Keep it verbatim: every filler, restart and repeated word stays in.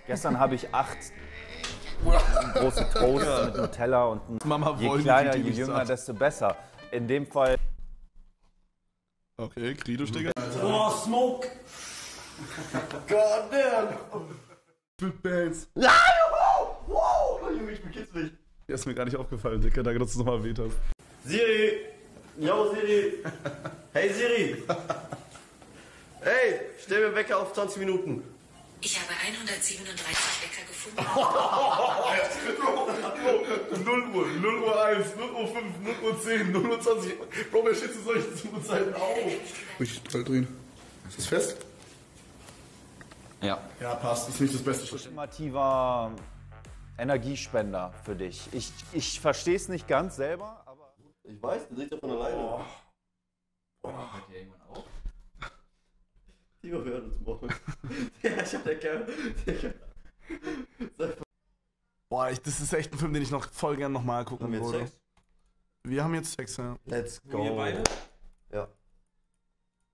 Gestern habe ich acht große Toast ja. mit Nutella und Mama je kleiner, je jünger, desto besser. In dem Fall... Okay, Credo-Sticker. Oh, Smoke! God damn! Mit Bands. Ja, wow! Wow! Oh, Junge, ich bin kitzlig. Der ist mir gar nicht aufgefallen, Dicker. Danke, dass du es nochmal erwähnt hast. Siri! Yo, Siri! Hey, Siri! Hey, stell mir Wecker auf zwanzig Minuten. Ich habe hundertsiebenunddreißig Wecker gefunden. null Uhr, null Uhr eins, null Uhr fünf, null Uhr zehn, null Uhr zwanzig. Bro, wer steht zu solchen Uhrzeiten auf? Ich toll drehen. Ist das fest? Ja. Ja, passt. Das ist nicht das Beste. Ultimativer Energiespender für dich. Ich, ich verstehe es nicht ganz selber, aber... Ich weiß, du siehst ja von alleine. Oh. Oh. Hört ihr irgendwann auf? Timo, wir hören uns morgen. Ja, ich hab der Kerl. Boah, ich, das ist echt ein Film, den ich noch voll gern nochmal gucken Haben wir jetzt würde. Sex? Wir haben jetzt Sex, ja. Let's go. Wir beide? Ja.